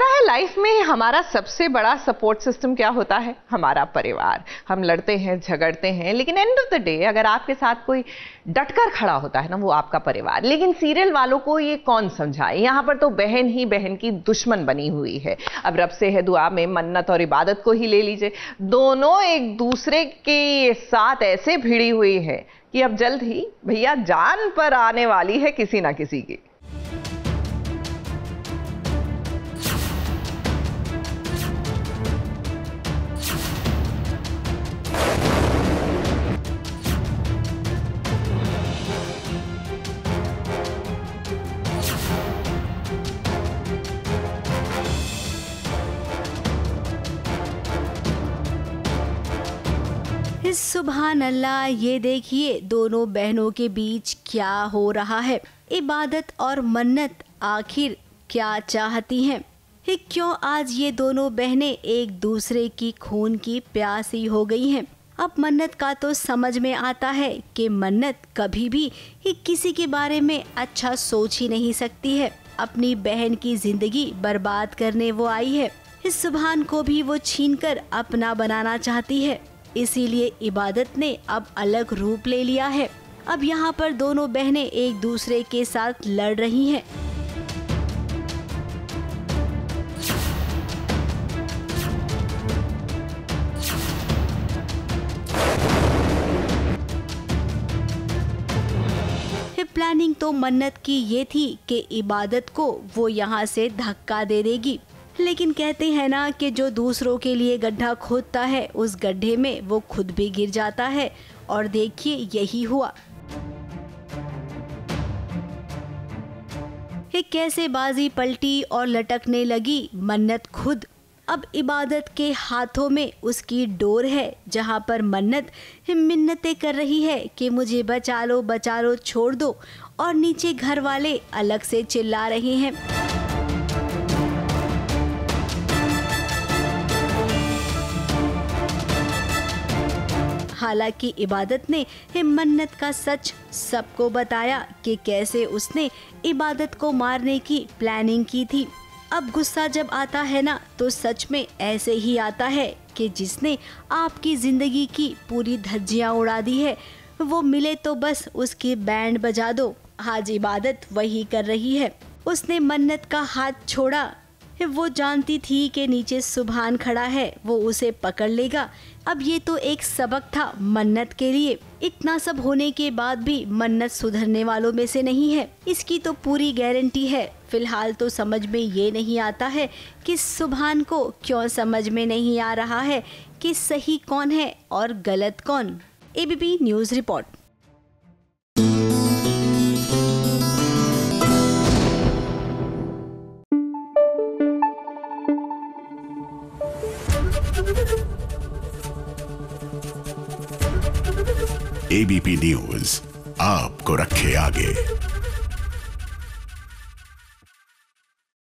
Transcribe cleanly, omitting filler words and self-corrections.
पता है लाइफ में हमारा सबसे बड़ा सपोर्ट सिस्टम क्या होता है? हमारा परिवार। हम लड़ते हैं, झगड़ते हैं, लेकिन एंड ऑफ द डे अगर आपके साथ कोई डटकर खड़ा होता है ना, वो आपका परिवार। लेकिन सीरियल वालों को ये कौन समझाए? यहाँ पर तो बहन ही बहन की दुश्मन बनी हुई है। अब रब से है दुआ में मन्नत और इबादत को ही ले लीजिए, दोनों एक दूसरे के साथ ऐसे भिड़ी हुई है कि अब जल्द ही भैया जान पर आने वाली है किसी ना किसी की। सुभान अल्लाह, ये देखिए दोनों बहनों के बीच क्या हो रहा है। इबादत और मन्नत आखिर क्या चाहती हैं? क्यों आज ये दोनों बहनें एक दूसरे की खून की प्यासी हो गई हैं? अब मन्नत का तो समझ में आता है कि मन्नत कभी भी किसी के बारे में अच्छा सोच ही नहीं सकती है। अपनी बहन की जिंदगी बर्बाद करने वो आई है। इस सुभान को भी वो छीनकर अपना बनाना चाहती है। इसीलिए इबादत ने अब अलग रूप ले लिया है। अब यहाँ पर दोनों बहनें एक दूसरे के साथ लड़ रही हैं। प्लानिंग तो मन्नत की ये थी कि इबादत को वो यहाँ से धक्का दे देगी, लेकिन कहते हैं ना कि जो दूसरों के लिए गड्ढा खोदता है उस गड्ढे में वो खुद भी गिर जाता है। और देखिए यही हुआ। कैसे बाजी पलटी और लटकने लगी मन्नत खुद। अब इबादत के हाथों में उसकी डोर है, जहाँ पर मन्नत मिन्नतें कर रही है कि मुझे बचा लो छोड़ दो, और नीचे घर वाले अलग से चिल्ला रहे हैं। हालांकि इबादत ने मन्नत का सच सबको बताया कि कैसे उसने इबादत को मारने की प्लानिंग की थी। अब गुस्सा जब आता है ना, तो सच में ऐसे ही आता है कि जिसने आपकी जिंदगी की पूरी धज्जियां उड़ा दी है, वो मिले तो बस उसकी बैंड बजा दो। आज इबादत वही कर रही है। उसने मन्नत का हाथ छोड़ा। वो जानती थी कि नीचे सुभान खड़ा है, वो उसे पकड़ लेगा। अब ये तो एक सबक था मन्नत के लिए। इतना सब होने के बाद भी मन्नत सुधरने वालों में से नहीं है, इसकी तो पूरी गारंटी है। फिलहाल तो समझ में ये नहीं आता है कि सुभान को क्यों समझ में नहीं आ रहा है कि सही कौन है और गलत कौन। ABP news report. ABP news आपको रखे आगे।